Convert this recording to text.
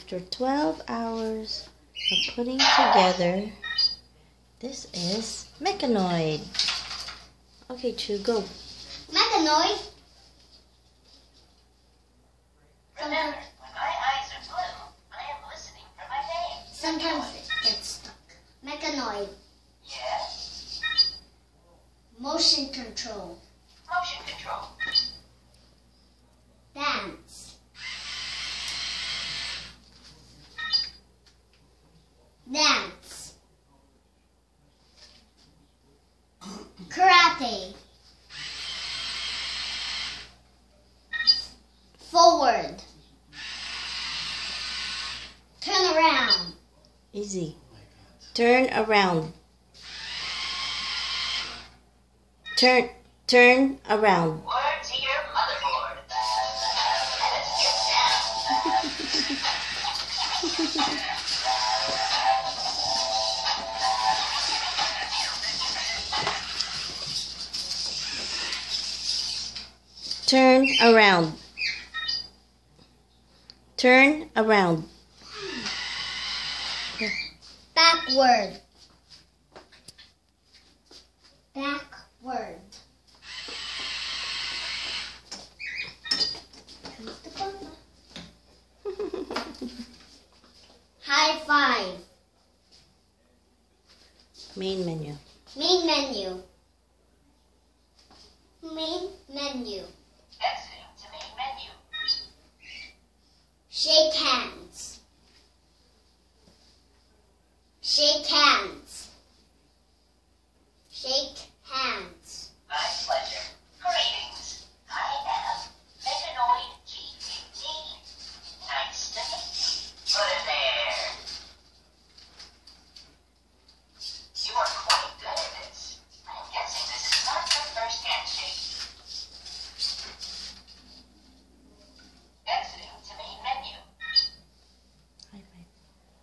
After 12 hours of putting together, this is Meccanoid. Okay, Chu, go. Meccanoid. Remember, when my eyes are blue, I am listening for my name. Sometimes it gets stuck. Meccanoid. Yes? Motion control. Motion control. Dance. Dance. Karate. Forward. Turn around. Easy. Turn around. Turn around. Word to your motherboard. Let's get down. Turn around. Turn around. Backward. Backward. High five. Main menu. Main menu. Main menu.